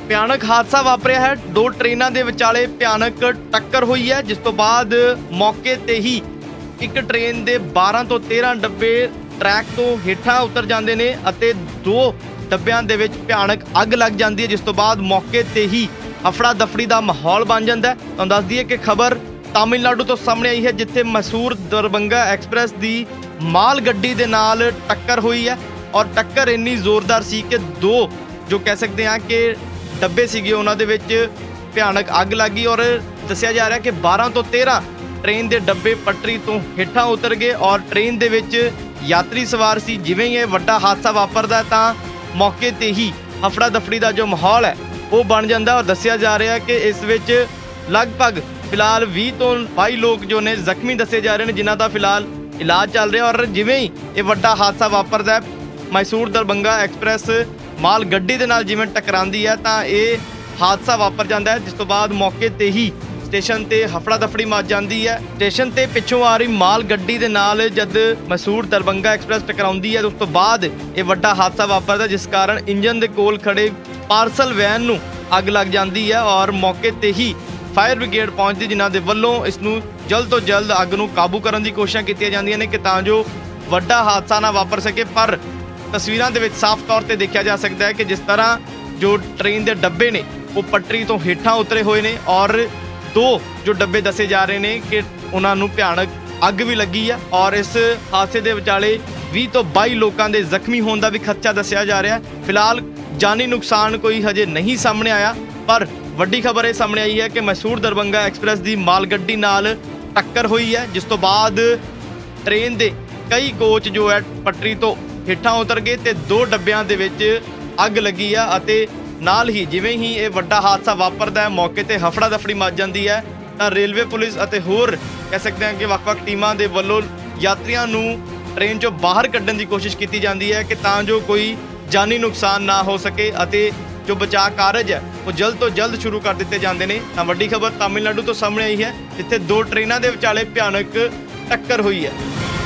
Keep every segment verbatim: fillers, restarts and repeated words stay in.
ਭਿਆਨਕ ਹਾਦਸਾ ਵਾਪਰਿਆ ਹੈ। ਦੋ ਟ੍ਰੇਨਾਂ ਦੇ ਵਿਚਾਲੇ ਭਿਆਨਕ ਟੱਕਰ ਹੋਈ ਹੈ, ਜਿਸ ਤੋਂ ਬਾਅਦ ਮੌਕੇ ਤੇ ਹੀ ਇੱਕ ਟ੍ਰੇਨ ਦੇ ਬਾਰਾਂ ਤੋਂ ਤੇਰਾਂ ਡੱਬੇ ਟਰੈਕ ਤੋਂ ਹੇਠਾਂ ਉਤਰ ਜਾਂਦੇ ਨੇ ਅਤੇ ਦੋ ਡੱਬਿਆਂ ਦੇ ਵਿੱਚ ਭਿਆਨਕ ਅੱਗ ਲੱਗ ਜਾਂਦੀ ਹੈ, ਜਿਸ ਤੋਂ ਬਾਅਦ ਮੌਕੇ ਤੇ ਹੀ ਅਫੜਾ ਦਫੜੀ ਦਾ ਮਾਹੌਲ ਬਣ ਜਾਂਦਾ ਹੈ। ਤੁਹਾਨੂੰ ਦੱਸ ਦਈਏ ਕਿ ਖਬਰ ਤਾਮਿਲਨਾਡੂ ਤੋਂ ਸਾਹਮਣੇ ਆਈ ਹੈ, ਜਿੱਥੇ ਮੈਸੂਰ ਦਰਬੰਗਾ ਐਕਸਪ੍ਰੈਸ ਦੀ ਮਾਲ ਗੱਡੀ ਦੇ ਨਾਲ ਟੱਕਰ ਹੋਈ ਹੈ ਔਰ ਟੱਕਰ ਇੰਨੀ ਜ਼ੋਰਦਾਰ ਸੀ ਕਿ ਦੋ ਜੋ ਕਹਿ ਸਕਦੇ ਹਾਂ ਕਿ ਡੱਬੇ ਸੀਗੇ ਉਹਨਾਂ ਦੇ ਵਿੱਚ ਭਿਆਨਕ ਅੱਗ ਲੱਗੀ ਔਰ ਦੱਸਿਆ ਜਾ ਰਿਹਾ ਕਿ ਬਾਰਾਂ ਤੋਂ ਤੇਰਾਂ ਟ੍ਰੇਨ ਦੇ ਡੱਬੇ ਪਟਰੀ ਤੋਂ ਹੇਠਾਂ ਉਤਰ ਗਏ ਔਰ ਟ੍ਰੇਨ ਦੇ ਵਿੱਚ ਯਾਤਰੀ ਸਵਾਰ ਸੀ। ਜਿਵੇਂ ਹੀ ਇਹ ਵੱਡਾ ਹਾਦਸਾ ਵਾਪਰਦਾ ਤਾਂ ਮੌਕੇ ਤੇ ਹੀ ਹਫੜਾ ਦਫੜੀ ਦਾ ਜੋ ਮਾਹੌਲ ਹੈ ਉਹ ਬਣ ਜਾਂਦਾ ਔਰ ਦੱਸਿਆ ਜਾ ਰਿਹਾ ਕਿ ਇਸ ਵਿੱਚ ਲਗਭਗ ਫਿਲਹਾਲ ਵੀਹ ਤੋਂ ਬਾਈ ਲੋਕ ਜੋ ਨੇ ਜ਼ਖਮੀ ਦੱਸੇ ਜਾ ਰਹੇ ਨੇ, ਜਿਨ੍ਹਾਂ ਦਾ ਫਿਲਹਾਲ ਇਲਾਜ ਚੱਲ ਰਿਹਾ। ਔਰ ਜਿਵੇਂ ਹੀ ਇਹ ਵੱਡਾ ਹਾਦਸਾ ਵਾਪਰਦਾ ਮੈਸੂਰ ਦਰਬੰਗਾ ਐਕਸਪ੍ਰੈਸ ਮਾਲ ਗੱਡੀ ਦੇ ਨਾਲ ਜਿਵੇਂ ਟਕਰਾਉਂਦੀ ਹੈ ਤਾਂ ਇਹ ਹਾਦਸਾ ਵਾਪਰ ਜਾਂਦਾ ਹੈ, ਜਿਸ ਤੋਂ ਬਾਅਦ ਮੌਕੇ ਤੇ ਹੀ ਸਟੇਸ਼ਨ ਤੇ ਹਫੜਾ ਦਫੜੀ ਮਚ ਜਾਂਦੀ ਹੈ। ਸਟੇਸ਼ਨ ਤੇ ਪਿੱਛੋਂ ਆ ਰਹੀ ਮਾਲ ਗੱਡੀ ਦੇ ਨਾਲ ਜਦ ਮੈਸੂਰ ਦਰਬੰਗਾ ਐਕਸਪ੍ਰੈਸ ਟਕਰਾਉਂਦੀ ਹੈ, ਉਸ ਤੋਂ ਬਾਅਦ ਇਹ ਵੱਡਾ ਹਾਦਸਾ ਵਾਪਰਦਾ, ਜਿਸ ਕਾਰਨ ਇੰਜਨ ਦੇ ਕੋਲ ਖੜੇ ਪਾਰਸਲ ਵੈਨ ਨੂੰ ਅੱਗ ਲੱਗ ਜਾਂਦੀ ਹੈ ਔਰ ਮੌਕੇ ਤੇ ਹੀ ਫਾਇਰ ਬ੍ਰਿਗੇਡ ਪਹੁੰਚਦੀ, ਜਿਨ੍ਹਾਂ ਦੇ ਵੱਲੋਂ ਇਸ ਨੂੰ ਜਲਦ ਤੋਂ ਜਲਦ ਅੱਗ ਨੂੰ ਕਾਬੂ ਕਰਨ ਦੀ ਕੋਸ਼ਿਸ਼ਾਂ ਕੀਤੀਆਂ ਜਾਂਦੀਆਂ ਨੇ ਕਿ ਤਾਂ ਜੋ ਵੱਡਾ ਹਾਦਸਾ ਨਾ ਵਾਪਰ ਸਕੇ। ਪਰ ਤਸਵੀਰਾਂ ਦੇ ਵਿੱਚ ਸਾਫ਼ ਤੌਰ ਤੇ ਦੇਖਿਆ ਜਾ ਸਕਦਾ ਹੈ ਕਿ ਜਿਸ ਤਰ੍ਹਾਂ ਜੋ ਟ੍ਰੇਨ ਦੇ ਡੱਬੇ ਨੇ ਉਹ ਪਟਰੀ ਤੋਂ ਹੇਠਾਂ ਉਤਰੇ ਹੋਏ ਨੇ ਔਰ ਦੋ ਜੋ ਡੱਬੇ ਦੱਸੇ ਜਾ ਰਹੇ ਨੇ ਕਿ ਉਹਨਾਂ ਨੂੰ ਭਿਆਨਕ ਅੱਗ ਵੀ ਲੱਗੀ ਆ ਔਰ ਇਸ ਹਾਦਸੇ ਦੇ ਵਿਚਾਲੇ ਵੀਹ ਤੋਂ ਬਾਈ ਲੋਕਾਂ ਦੇ ਜ਼ਖਮੀ ਹੋਣ ਦਾ ਵੀ ਖਦਸ਼ਾ ਦੱਸਿਆ ਜਾ ਰਿਹਾ। ਫਿਲਹਾਲ ਜਾਨੀ ਨੁਕਸਾਨ ਕੋਈ ਹਜੇ ਨਹੀਂ ਸਾਹਮਣੇ ਆਇਆ, ਪਰ ਵੱਡੀ ਖਬਰ ਇਹ ਸਾਹਮਣੇ ਆਈ ਹੈ ਕਿ ਮੈਸੂਰ ਦਰਬੰਗਾ ਐਕਸਪ੍ਰੈਸ ਦੀ ਮਾਲ ਗੱਡੀ ਨਾਲ ਟੱਕਰ ਹੋਈ ਹੈ, ਜਿਸ ਤੋਂ ਬਾਅਦ ਟ੍ਰੇਨ ਦੇ ਕਈ ਕੋਚ ਜੋ ਹੈ ਪਟਰੀ ਤੋਂ ਹੇਠਾਂ ਉਤਰ ਗਏ ਤੇ ਦੋ ਡੱਬਿਆਂ ਦੇ ਵਿੱਚ ਅੱਗ ਲੱਗੀ ਆ ਅਤੇ ਨਾਲ ਹੀ ਜਿਵੇਂ ਹੀ ਇਹ ਵੱਡਾ ਹਾਦਸਾ ਵਾਪਰਦਾ ਹੈ ਮੌਕੇ ਤੇ ਹਫੜਾ ਦਫੜੀ ਮਚ ਜਾਂਦੀ ਹੈ ਤਾਂ ਰੇਲਵੇ ਪੁਲਿਸ ਅਤੇ ਹੋਰ ਕਹਿ ਸਕਦੇ ਹਾਂ ਕਿ ਵੱਖ-ਵੱਖ ਟੀਮਾਂ ਦੇ ਵੱਲੋਂ ਯਾਤਰੀਆਂ ਨੂੰ ਟ੍ਰੇਨ 'ਚੋਂ ਬਾਹਰ ਕੱਢਣ ਦੀ ਕੋਸ਼ਿਸ਼ ਕੀਤੀ ਜਾਂਦੀ ਹੈ ਕਿ ਤਾਂ ਜੋ ਕੋਈ ਜਾਨੀ ਨੁਕਸਾਨ ਨਾ ਹੋ ਸਕੇ ਅਤੇ ਜੋ ਬਚਾਅ ਕਾਰਜ ਹੈ ਉਹ ਜਲਦ ਤੋਂ ਜਲਦ ਸ਼ੁਰੂ ਕਰ ਦਿੱਤੇ ਜਾਂਦੇ ਨੇ। ਤਾਂ ਵੱਡੀ ਖਬਰ ਤਾਮਿਲਨਾਡੂ ਤੋਂ ਸਾਹਮਣੇ ਆਈ ਹੈ, ਜਿੱਥੇ ਦੋ ਟ੍ਰੇਨਾਂ ਦੇ ਵਿਚਾਲੇ ਭਿਆਨਕ ਟੱਕਰ ਹੋਈ ਹੈ।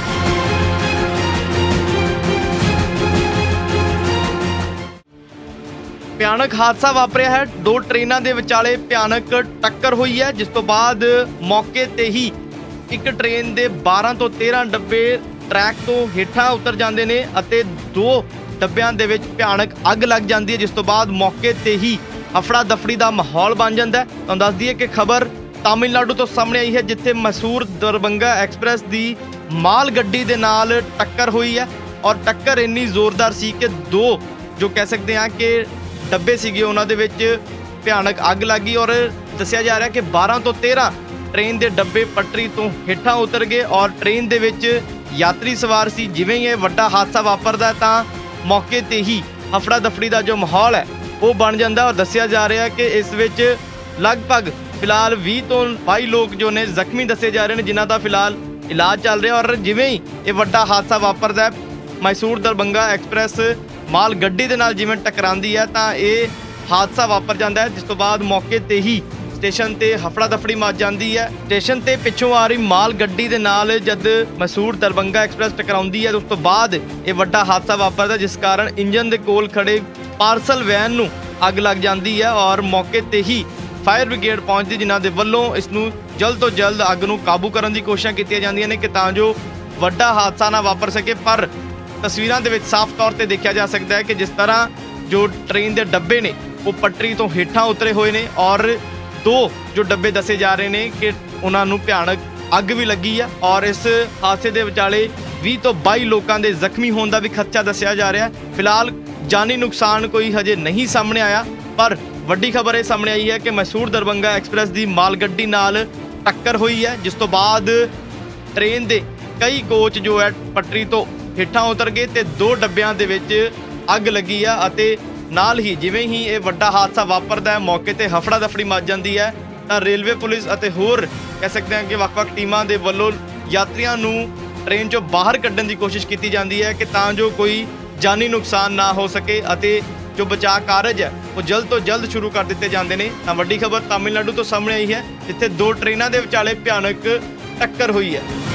ਭਿਆਨਕ ਹਾਦਸਾ ਵਾਪਰਿਆ ਹੈ। ਦੋ ਟ੍ਰੇਨਾਂ ਦੇ ਵਿਚਾਲੇ ਭਿਆਨਕ ਟੱਕਰ ਹੋਈ ਹੈ, ਜਿਸ ਤੋਂ ਬਾਅਦ ਮੌਕੇ ਤੇ ਹੀ ਇੱਕ ਟ੍ਰੇਨ ਦੇ ਬਾਰਾਂ ਤੋਂ ਤੇਰਾਂ ਡੱਬੇ ਟਰੈਕ ਤੋਂ ਹੇਠਾਂ ਉਤਰ ਜਾਂਦੇ ਨੇ ਅਤੇ ਦੋ ਡੱਬਿਆਂ ਦੇ ਵਿੱਚ ਭਿਆਨਕ ਅੱਗ ਲੱਗ ਜਾਂਦੀ ਹੈ, ਜਿਸ ਤੋਂ ਬਾਅਦ ਮੌਕੇ ਤੇ ਹੀ ਅਫੜਾ ਦਫੜੀ ਦਾ ਮਾਹੌਲ ਬਣ ਜਾਂਦਾ ਹੈ। ਤੁਹਾਨੂੰ ਦੱਸ ਦਈਏ ਕਿ ਖਬਰ ਤਾਮਿਲਨਾਡੂ ਤੋਂ ਸਾਹਮਣੇ ਆਈ ਹੈ, ਜਿੱਥੇ ਮੈਸੂਰ ਦਰਬੰਗਾ ਐਕਸਪ੍ਰੈਸ ਦੀ ਮਾਲ ਗੱਡੀ ਦੇ ਨਾਲ ਟੱਕਰ ਹੋਈ ਹੈ ਔਰ ਟੱਕਰ ਇੰਨੀ ਜ਼ੋਰਦਾਰ ਸੀ ਕਿ ਦੋ ਜੋ ਕਹਿ ਸਕਦੇ ਹਾਂ ਕਿ ਡੱਬੇ ਸੀਗੇ ਉਹਨਾਂ ਦੇ ਵਿੱਚ ਭਿਆਨਕ ਅੱਗ ਲੱਗੀ ਔਰ ਦੱਸਿਆ ਜਾ ਰਿਹਾ ਕਿ ਬਾਰਾਂ ਤੋਂ ਤੇਰਾਂ ਟ੍ਰੇਨ ਦੇ ਡੱਬੇ ਪਟਰੀ ਤੋਂ ਹੇਠਾਂ ਉਤਰ ਗਏ ਔਰ ਟ੍ਰੇਨ ਦੇ ਵਿੱਚ ਯਾਤਰੀ ਸਵਾਰ ਸੀ। ਜਿਵੇਂ ਹੀ ਇਹ ਵੱਡਾ ਹਾਦਸਾ ਵਾਪਰਦਾ ਤਾਂ ਮੌਕੇ ਤੇ ਹੀ ਹਫੜਾ ਦਫੜੀ ਦਾ ਜੋ ਮਾਹੌਲ ਹੈ ਉਹ ਬਣ ਜਾਂਦਾ ਔਰ ਦੱਸਿਆ ਜਾ ਰਿਹਾ ਕਿ ਇਸ ਵਿੱਚ ਲਗਭਗ ਫਿਲਹਾਲ ਵੀਹ ਤੋਂ ਬਾਈ ਲੋਕ ਜੋ ਨੇ ਜ਼ਖਮੀ ਦੱਸੇ ਜਾ ਰਹੇ ਨੇ, ਜਿਨ੍ਹਾਂ ਦਾ ਫਿਲਹਾਲ ਇਲਾਜ ਚੱਲ ਰਿਹਾ। ਔਰ ਜਿਵੇਂ ਹੀ ਇਹ ਵੱਡਾ ਹਾਦਸਾ ਵਾਪਰਦਾ ਮੈਸੂਰ ਦਰਬੰਗਾ ਐਕਸਪ੍ਰੈਸ ਮਾਲ ਗੱਡੀ ਦੇ ਨਾਲ ਜਿਵੇਂ ਟਕਰਾਉਂਦੀ ਹੈ ਤਾਂ ਇਹ ਹਾਦਸਾ ਵਾਪਰ ਜਾਂਦਾ ਹੈ, ਜਿਸ ਤੋਂ ਬਾਅਦ ਮੌਕੇ ਤੇ ਹੀ ਸਟੇਸ਼ਨ ਤੇ ਹਫੜਾ ਦਫੜੀ ਮਚ ਜਾਂਦੀ ਹੈ। ਸਟੇਸ਼ਨ ਤੇ ਪਿੱਛੋਂ ਆ ਰਹੀ ਮਾਲ ਗੱਡੀ ਦੇ ਨਾਲ ਜਦ ਮੈਸੂਰ ਦਰਬੰਗਾ ਐਕਸਪ੍ਰੈਸ ਟਕਰਾਉਂਦੀ ਹੈ, ਉਸ ਤੋਂ ਬਾਅਦ ਇਹ ਵੱਡਾ ਹਾਦਸਾ ਵਾਪਰਦਾ, ਜਿਸ ਕਾਰਨ ਇੰਜਨ ਦੇ ਕੋਲ ਖੜੇ ਪਾਰਸਲ ਵੈਨ ਨੂੰ ਅੱਗ ਲੱਗ ਜਾਂਦੀ ਹੈ ਔਰ ਮੌਕੇ ਤੇ ਹੀ ਫਾਇਰ ਬ੍ਰਿਗੇਡ ਪਹੁੰਚਦੀ, ਜਿਨ੍ਹਾਂ ਦੇ ਵੱਲੋਂ ਇਸ ਨੂੰ ਜਲਦ ਤੋਂ ਜਲਦ ਅੱਗ ਨੂੰ ਕਾਬੂ ਕਰਨ ਦੀ ਕੋਸ਼ਿਸ਼ਾਂ ਕੀਤੀਆਂ ਜਾਂਦੀਆਂ ਨੇ ਕਿ ਤਾਂ ਜੋ ਵੱਡਾ ਹਾਦਸਾ ਨਾ ਵਾਪਰ ਸਕੇ। ਪਰ ਤਸਵੀਰਾਂ ਦੇ ਵਿੱਚ ਸਾਫ਼ ਤੌਰ ਤੇ ਦੇਖਿਆ ਜਾ ਸਕਦਾ ਹੈ ਕਿ ਜਿਸ ਤਰ੍ਹਾਂ ਜੋ ਟ੍ਰੇਨ ਦੇ ਡੱਬੇ ਨੇ ਉਹ ਪਟਰੀ ਤੋਂ ਹੇਠਾਂ ਉਤਰੇ ਹੋਏ ਨੇ ਔਰ ਦੋ ਜੋ ਡੱਬੇ ਦੱਸੇ ਜਾ ਰਹੇ ਨੇ ਕਿ ਉਹਨਾਂ ਨੂੰ ਭਿਆਨਕ ਅੱਗ ਵੀ ਲੱਗੀ ਆ ਔਰ ਇਸ ਹਾਦਸੇ ਦੇ ਵਿਚਾਲੇ ਵੀਹ ਤੋਂ ਬਾਈ ਲੋਕਾਂ ਦੇ ਜ਼ਖਮੀ ਹੋਣ ਦਾ ਵੀ ਖਦਸ਼ਾ ਦੱਸਿਆ ਜਾ ਰਿਹਾ। ਫਿਲਹਾਲ ਜਾਨੀ ਨੁਕਸਾਨ ਕੋਈ ਹਜੇ ਨਹੀਂ ਸਾਹਮਣੇ ਆਇਆ, ਪਰ ਵੱਡੀ ਖਬਰ ਇਹ ਸਾਹਮਣੇ ਆਈ ਹੈ ਕਿ ਮੈਸੂਰ ਦਰਬੰਗਾ ਐਕਸਪ੍ਰੈਸ ਦੀ ਮਾਲ ਗੱਡੀ ਨਾਲ ਟੱਕਰ ਹੋਈ ਹੈ, ਜਿਸ ਤੋਂ ਬਾਅਦ ਟ੍ਰੇਨ ਦੇ ਕਈ ਕੋਚ ਜੋ ਹੈ ਪਟਰੀ ਤੋਂ ਹੇਠਾਂ ਉਤਰ ਗਏ ਤੇ ਦੋ ਡੱਬਿਆਂ ਦੇ ਵਿੱਚ ਅੱਗ ਲੱਗੀ ਆ ਅਤੇ ਨਾਲ ਹੀ ਜਿਵੇਂ ਹੀ ਇਹ ਵੱਡਾ ਹਾਦਸਾ ਵਾਪਰਦਾ ਮੌਕੇ ਤੇ ਹਫੜਾ ਦਫੜੀ ਮਚ ਜਾਂਦੀ ਹੈ ਤਾਂ ਰੇਲਵੇ ਪੁਲਿਸ ਅਤੇ ਹੋਰ ਕਹਿ ਸਕਦੇ ਹਾਂ ਕਿ ਵੱਖ-ਵੱਖ ਟੀਮਾਂ ਦੇ ਵੱਲੋਂ ਯਾਤਰੀਆਂ ਨੂੰ ਟ੍ਰੇਨ 'ਚੋਂ ਬਾਹਰ ਕੱਢਣ ਦੀ ਕੋਸ਼ਿਸ਼ ਕੀਤੀ ਜਾਂਦੀ ਹੈ ਕਿ ਤਾਂ ਜੋ ਕੋਈ ਜਾਨੀ ਨੁਕਸਾਨ ਨਾ ਹੋ ਸਕੇ ਅਤੇ ਜੋ ਬਚਾਅ ਕਾਰਜ ਹੈ ਉਹ ਜਲਦ ਤੋਂ ਜਲਦ ਸ਼ੁਰੂ ਕਰ ਦਿੱਤੇ ਜਾਂਦੇ ਨੇ। ਤਾਂ ਵੱਡੀ ਖਬਰ ਤਾਮਿਲਨਾਡੂ ਤੋਂ ਸਾਹਮਣੇ ਆਈ ਹੈ, ਜਿੱਥੇ ਦੋ ਟ੍ਰੇਨਾਂ ਦੇ ਵਿਚਾਲੇ ਭਿਆਨਕ ਟੱਕਰ ਹੋਈ ਹੈ।